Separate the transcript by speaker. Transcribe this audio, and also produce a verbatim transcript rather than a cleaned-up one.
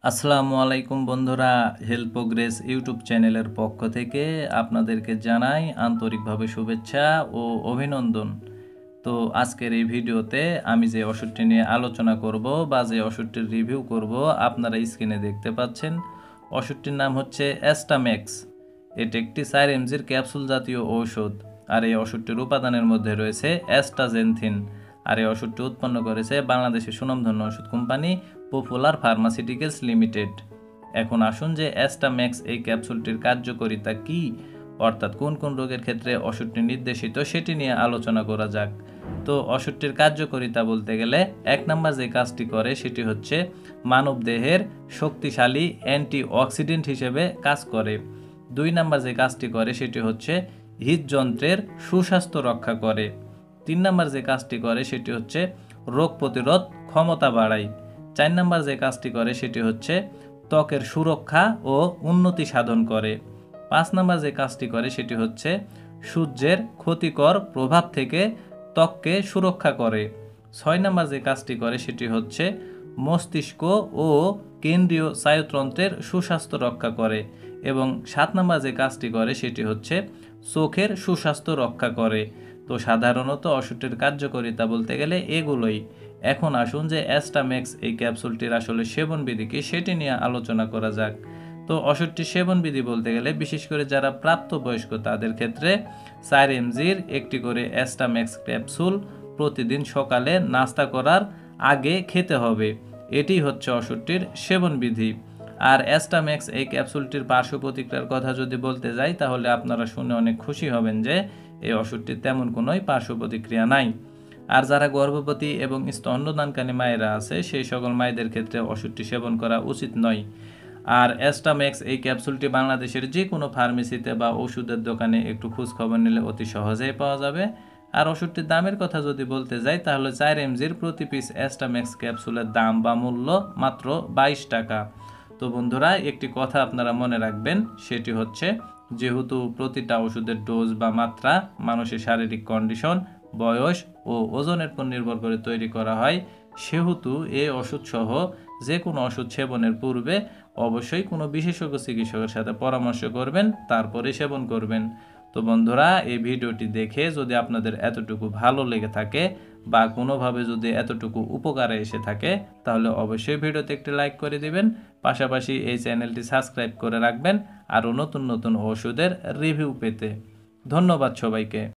Speaker 1: আসসালামু আলাইকুম বন্ধুরা, হেলথ প্রোগ্রেস ইউটিউব চ্যানেলের পক্ষ থেকে আপনাদেরকে জানাই আন্তরিকভাবে শুভেচ্ছা ও অভিনন্দন। তো আজকের এই ভিডিওতে আমি যে ওষুধটি নিয়ে আলোচনা করব বা যে ওষুধটির রিভিউ করব আপনারা স্ক্রিনে দেখতে পাচ্ছেন। ওষুধটির নাম হচ্ছে অ্যাস্টাম্যাক্স। এটি একটি চার এমজির ক্যাপসুল জাতীয় ঔষধ, আর এই ওষুধটির উপাদানের মধ্যে রয়েছে অ্যাস্টাজেনথিন। আর এই ওষুধটি উৎপন্ন করেছে বাংলাদেশের সুনামধন্য ওষুধ কোম্পানি পপুলার ফার্মাসিউটিক্যালস লিমিটেড। এখন আসুন যে অ্যাস্টাম্যাক্স এই ক্যাপসুলটির কার্যকারিতা কি, অর্থাৎ কোন কোন রোগের ক্ষেত্রে ওষুধটি নির্দেশিত সেটি নিয়ে আলোচনা করা যাক। তো ওষুধটির কার্যকারিতা বলতে গেলে এক নম্বর যে কাজটি করে সেটি হচ্ছে মানবদেহের শক্তিশালী অ্যান্টিঅক্সিডেন্ট হিসেবে কাজ করে। দুই নম্বর যে কাজটি করে সেটি হচ্ছে হৃদযন্ত্রের সুস্বাস্থ্য রক্ষা করে। তিন নম্বর যে কাজটি করে সেটি হচ্ছে রোগ প্রতিরোধ ক্ষমতা বাড়ায়। চার নম্বর যে কাজটি করে সেটি হচ্ছে ত্বকের সুরক্ষা ও উন্নতি সাধন করে। পাঁচ নম্বর যে কাজটি করে সেটি হচ্ছে সূর্যের ক্ষতিকর প্রভাব থেকে ত্বককে সুরক্ষা করে। ছয় নম্বর যে কাজটি করে সেটি হচ্ছে মস্তিষ্ক ও কেন্দ্রীয় স্নায়ুতন্ত্রের সুস্বাস্থ্য রক্ষা করে। এবং সাত নম্বর যে কাজটি করে সেটি হচ্ছে চোখের সুস্বাস্থ্য রক্ষা করে। তো সাধারণত ওষুধটির কার্যকারিতা বলতে গেলে এগুলোই। এখন আসুন যে অ্যাস্টাম্যাক্স এই ক্যাপসুলটির আসলে সেবনবিধি কি সেটি নিয়ে আলোচনা করা যাক। তো ওষুধটির সেবনবিধি বলতে গেলে বিশেষ করে যারা প্রাপ্তবয়স্ক তাদের ক্ষেত্রে চার এমজির একটি করে অ্যাস্টাম্যাক্স ক্যাপসুল প্রতিদিন সকালে নাস্তা করার আগে খেতে হবে। এটি হচ্ছে ওষুধটির সেবনবিধি। আর অ্যাস্টাম্যাক্স এই ক্যাপসুলটির পার্শ্ব প্রতিক্রিয়ার কথা যদি বলতে যাই তাহলে আপনারা শুনে অনেক খুশি হবেন যে এই ওষুধটির তেমন কোনোই পার্শ্ব প্রতিক্রিয়া নাই। আর যারা গর্ভবতী এবং স্তন্যদানকারী মায়েরা আছে সেই সকল মায়েদের ক্ষেত্রে ওষুধটি সেবন করা উচিত নয়। আর অ্যাস্টাম্যাক্স এই ক্যাপসুলটি বাংলাদেশের যে কোনো ফার্মেসিতে বা ওষুধের দোকানে একটু খোঁজ খবর নিলে অতি সহজেই পাওয়া যাবে। আর ওষুধটির দামের কথা যদি বলতে যাই তাহলে চার এমজির প্রতি পিস অ্যাস্টাম্যাক্স ক্যাপসুলের দাম বা মূল্য মাত্র বাইশ টাকা। তো বন্ধুরা, একটি কথা আপনারা মনে রাখবেন, সেটি হচ্ছে যেহেতু প্রতিটা ওষুধের ডোজ বা মাত্রা মানুষের শারীরিক কন্ডিশন, বয়স ও ওজনের উপর নির্ভর করে তৈরি করা হয়, সেহেতু এই ওষুধসহ যে কোনো ওষুধ সেবনের পূর্বে অবশ্যই কোনো বিশেষজ্ঞ চিকিৎসকের সাথে পরামর্শ করবেন, তারপরে সেবন করবেন। তো বন্ধুরা, এই ভিডিওটি দেখে যদি আপনাদের এতটুকু ভালো লেগে থাকে বা কোনোভাবে যদি এতটুকু উপকারে এসে থাকে তাহলে অবশ্যই ভিডিওতে একটি লাইক করে দিবেন। পাশাপাশি এই চ্যানেলটি সাবস্ক্রাইব করে রাখবেন আরও নতুন নতুন ওষুধের রিভিউ পেতে। ধন্যবাদ সবাইকে।